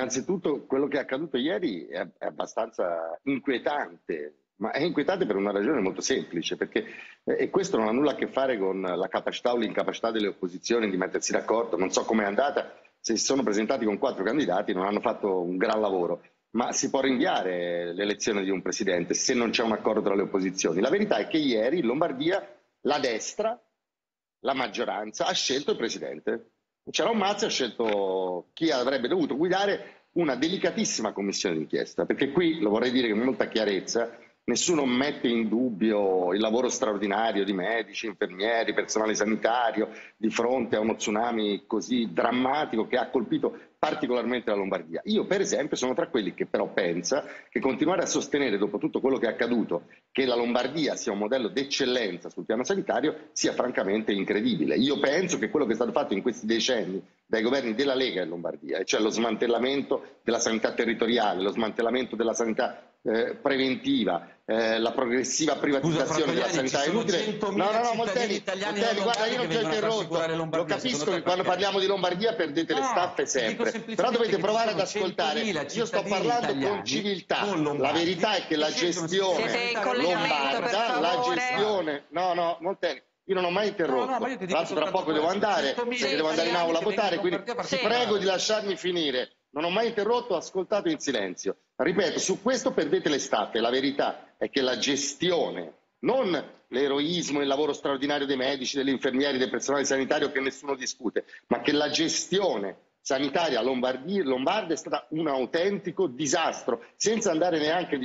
innanzitutto quello che è accaduto ieri è abbastanza inquietante, ma è inquietante per una ragione molto semplice, perché e questo non ha nulla a che fare con la capacità o l'incapacità delle opposizioni di mettersi d'accordo. Non so com'è andata, se si sono presentati con 4 candidati non hanno fatto un gran lavoro, ma si può rinviare l'elezione di un presidente se non c'è un accordo tra le opposizioni. La verità è che ieri in Lombardia la destra, la maggioranza, ha scelto il presidente. C'era un Mazzi, ha scelto chi avrebbe dovuto guidare una delicatissima commissione d'inchiesta, perché qui, lo vorrei dire con molta chiarezza, nessuno mette in dubbio il lavoro straordinario di medici, infermieri, personale sanitario di fronte a uno tsunami così drammatico che ha colpito particolarmente la Lombardia. Io per esempio sono tra quelli che però pensa che continuare a sostenere, dopo tutto quello che è accaduto, che la Lombardia sia un modello d'eccellenza sul piano sanitario sia francamente incredibile. Io penso che quello che è stato fatto in questi decenni dai governi della Lega in Lombardia, e cioè lo smantellamento della sanità territoriale, lo smantellamento della sanità preventiva, la progressiva privatizzazione della sanità inutile. Molteni, guarda, io non ti ho interrotto, lo capisco che quando parliamo di Lombardia perdete le staffe sempre, però dovete provare ad ascoltare. Io sto parlando con civiltà, la verità è che la gestione lombarda, la gestione... Molteni, io non ho mai interrotto, tra l'altro tra poco devo andare, perché devo andare in aula a votare, quindi ti prego di lasciarmi finire. Non ho mai interrotto, ho ascoltato in silenzio. Ripeto, su questo perdete le staffe. La verità è che la gestione, non l'eroismo e il lavoro straordinario dei medici, degli infermieri, del personale sanitario che nessuno discute, ma che la gestione sanitaria lombarda è stata un autentico disastro, senza andare neanche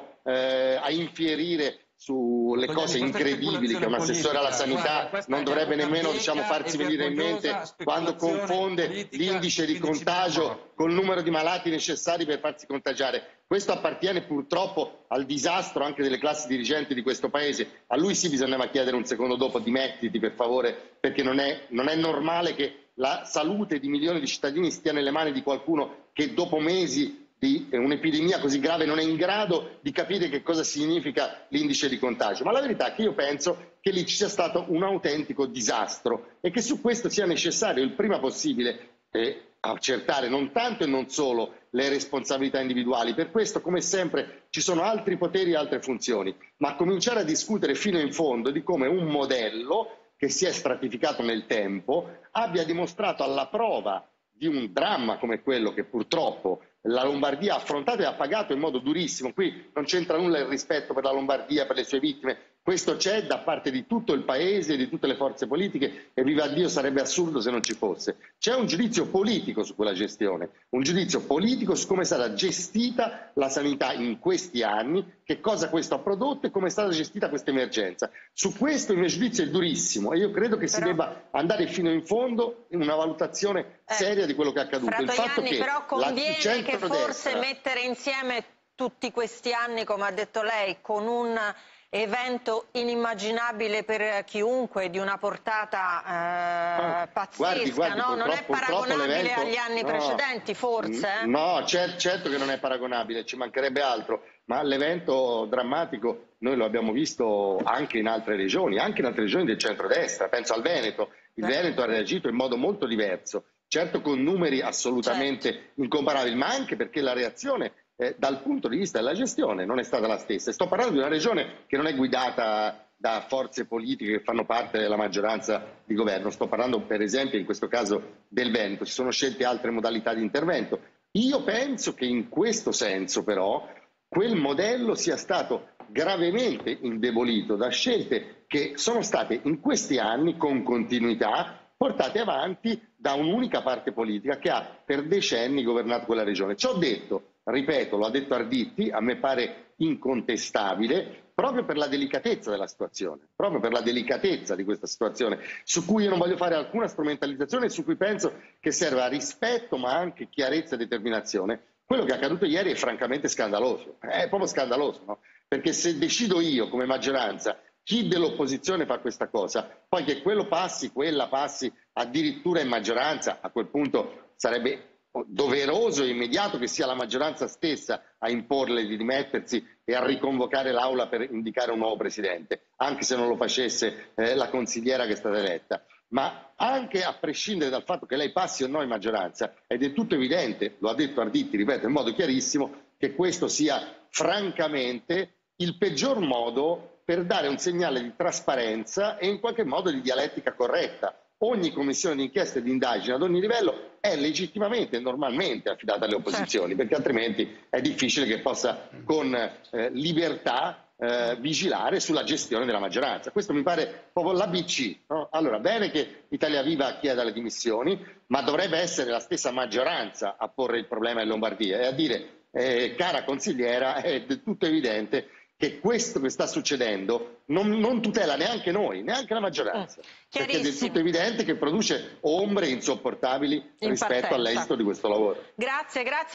a infierire sulle cose incredibili che un assessore alla sanità non dovrebbe nemmeno farsi venire in mente quando confonde l'indice di contagio col numero di malati necessari per farsi contagiare. Questo appartiene purtroppo al disastro anche delle classi dirigenti di questo paese. A lui sì bisognava chiedere un secondo dopo: dimettiti per favore, perché non è normale che la salute di milioni di cittadini stia nelle mani di qualcuno che dopo mesi di un'epidemia così grave non è in grado di capire che cosa significa l'indice di contagio. Ma la verità è che io penso che lì ci sia stato un autentico disastro e che su questo sia necessario il prima possibile accertare non tanto e non solo le responsabilità individuali. Per questo, come sempre, ci sono altri poteri e altre funzioni, ma cominciare a discutere fino in fondo di come un modello che si è stratificato nel tempo abbia dimostrato alla prova di un dramma come quello che purtroppo la Lombardia ha affrontato e ha pagato in modo durissimo. Qui non c'entra nulla il rispetto per la Lombardia, per le sue vittime, questo c'è da parte di tutto il paese e di tutte le forze politiche, e viva Dio sarebbe assurdo se non ci fosse. C'è un giudizio politico su quella gestione, un giudizio politico su come è stata gestita la sanità in questi anni, che cosa questo ha prodotto e come è stata gestita questa emergenza. Su questo il mio giudizio è durissimo e io credo che si debba andare fino in fondo in una valutazione seria di quello che è accaduto. Il fatto che però conviene che forse mettere insieme tutti questi anni, come ha detto lei, con un evento inimmaginabile per chiunque, di una portata pazzesca, guardi, no? Non è paragonabile agli anni precedenti, forse? No, certo che non è paragonabile, ci mancherebbe altro, ma l'evento drammatico noi lo abbiamo visto anche in altre regioni del centrodestra, penso al Veneto. Il Veneto ha reagito in modo molto diverso, certo con numeri assolutamente incomparabili, ma anche perché la reazione dal punto di vista della gestione non è stata la stessa. Sto parlando di una regione che non è guidata da forze politiche che fanno parte della maggioranza di governo, sto parlando per esempio in questo caso del Veneto, si sono scelte altre modalità di intervento. Io penso che in questo senso però quel modello sia stato gravemente indebolito da scelte che sono state in questi anni con continuità portate avanti da un'unica parte politica che ha per decenni governato quella regione. Ciò detto, ripeto, lo ha detto Arditti, a me pare incontestabile, proprio per la delicatezza della situazione, proprio per la delicatezza di questa situazione, su cui io non voglio fare alcuna strumentalizzazione, su cui penso che serva rispetto ma anche chiarezza e determinazione. Quello che è accaduto ieri è francamente scandaloso, è proprio scandaloso, no? Perché se decido io come maggioranza chi dell'opposizione fa questa cosa, poi che quello passi, quella passi addirittura in maggioranza, a quel punto sarebbe doveroso e immediato che sia la maggioranza stessa a imporle di dimettersi e a riconvocare l'Aula per indicare un nuovo presidente, anche se non lo facesse la consigliera che è stata eletta. ma anche a prescindere dal fatto che lei passi o no in maggioranza, è del tutto evidente, lo ha detto Arditi, ripeto, in modo chiarissimo, che questo sia francamente il peggior modo per dare un segnale di trasparenza e in qualche modo di dialettica corretta. Ogni commissione d'inchiesta e di indagine ad ogni livello è legittimamente e normalmente affidata alle opposizioni, perché altrimenti è difficile che possa con libertà vigilare sulla gestione della maggioranza. Questo mi pare proprio l'ABC, no? Allora, bene che Italia Viva chieda le dimissioni, ma dovrebbe essere la stessa maggioranza a porre il problema in Lombardia e a dire, cara consigliera, è del tutto evidente che questo che sta succedendo non tutela neanche noi, neanche la maggioranza, perché è del tutto evidente che produce ombre insopportabili rispetto all'esito di questo lavoro. Grazie, grazie.